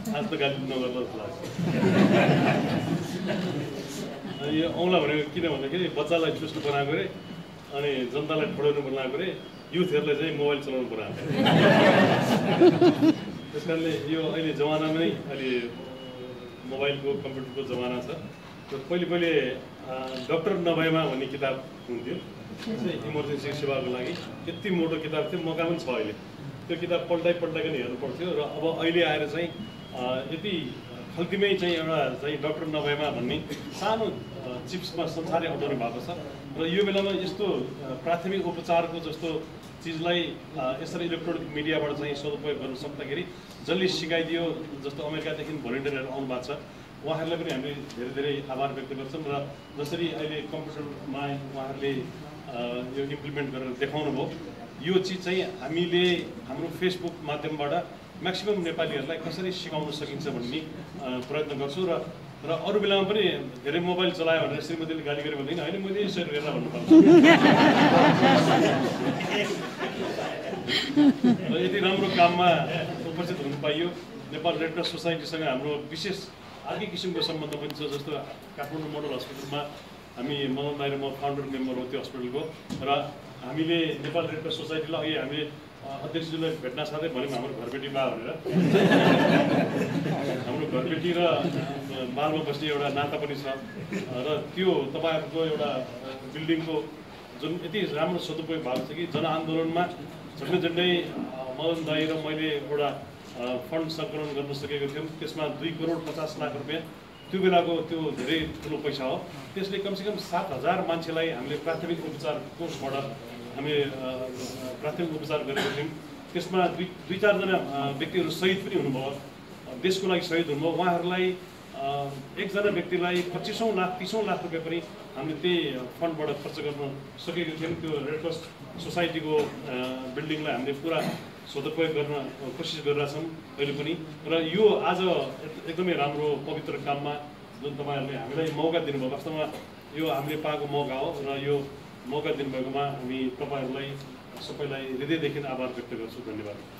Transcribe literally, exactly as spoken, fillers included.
आज त गाली नगर्ला जस्तो लाग्छ। यो औँला भनेको किन भन्दाखेरि बच्चालाई चुस्टो बनाएको रे अनि जनतालाई पढाउनु बनाएको रे युथहरूलाई चाहिँ मोबाइल चलाउनु बनाएको। त्यस कारणले यो अहिले जमानामा नै अहिले मोबाइलको कम्प्युटरको जमाना छ। र पहिले पहिले डक्टर नभएमा भन्ने किताब हुन्थ्यो इमर्जेन्सी सेवाको लागि, यति मोटो किताब थियो, मका पनि छ अहिले। त्यो किताब पल्टाइ पल्टाइकन हेर्नु पर्थ्यो। र अब अहिले आएर चाहिँ यति खल्तीमै चाहिँ एउटा चाहिँ डक्टर नभएमा भन्ने सानो चिप्समा संसारै अटाउनु भएको छ। र यो बेलामा यस्तो प्राथमिक उपचारको जस्तो चिजलाई यसरी इलेक्ट्रोनिक मिडियाबाट चाहिँ सदुपयोग गर्न सक्दाखेरि जसले सिकाइदियो, जस्तो अमेरिकादेखि भोलिन्टियरहरू आउनु भएको छ, उहाँहरूलाई पनि हामीले धेरै धेरै आभार व्यक्त गर्छौँ। र जसरी अहिले कम्प्युटरमा उहाँहरूले यो इम्प्लिमेन्ट गरेर देखाउनु भयो, यो चिज चाहिँ हामीले हाम्रो फेसबुक माध्यमबाट म्याक्सिमम नेपालीहरूलाई कसरी सिकाउन सकिन्छ भन्ने प्रयत्न गर्छु। र र अरू बेलामा पनि धेरै मोबाइल चलायो भनेर श्रीमतीले गाली गर्यो भनेदेखि होइन मैले यसरी हेरेर भन्नुपर्छ। र यति राम्रो काममा उपस्थित हुनु पाइयो। नेपाल रेड क्रस सोसाइटीसँग हाम्रो विशेष अर्कै किसिमको सम्बन्ध पनि छ। जस्तो काठमाडौँ मोडल हस्पिटलमा हामी मदन दाइ र म फाउन्डर मेम्बर हो त्यो हस्पिटलको। र हामीले नेपाल रेड क्रस सोसाइटीलाई अघि हामीले अध्यक्षज्यूलाई भेट्न साथै भन्यौँ हाम्रो घरबेटी बा भनेर। हाम्रो घरबेटी र बालमा बस्ने एउटा नाता पनि छ। र त्यो तपाईँहरूको एउटा बिल्डिङको जुन यति राम्रो सदुपयोग भएको छ कि जनआन्दोलनमा झन्डै झन्डै मदन दाइ र मैले एउटा फन्ड सङ्कलन गर्न सकेको थियौँ। त्यसमा दुई करोड पचास लाख रुपियाँ त्यो बेलाको त्यो धेरै ठुलो पैसा हो। त्यसले कमसेकम सात हजार मान्छेलाई हामीले प्राथमिक उपचार कोषबाट हामी प्राथमिक उपचार गरेको थियौँ। त्यसमा दुई दुई चारजना व्यक्तिहरू शहीद पनि हुनुभयो, देशको लागि शहीद हुनुभयो। उहाँहरूलाई एकजना व्यक्तिलाई पच्चिसौँ लाख तिसौँ लाख रुपियाँ पनि हामीले त्यही फन्डबाट खर्च गर्न सकेको थियौँ। त्यो रेड क्रस सोसाइटीको बिल्डिङलाई हामीले पुरा सदुपयोग गर्न कोसिस गरिरहेछौँ अहिले पनि। र यो आज एकदमै राम्रो पवित्र काममा जुन तपाईँहरूले हामीलाई मौका दिनुभयो, वास्तवमा यो हामीले पाएको मौका हो। र यो मौका दिनुभएकोमा हामी तपाईँहरूलाई सबैलाई हृदयदेखि आभार व्यक्त गर्छु। धन्यवाद।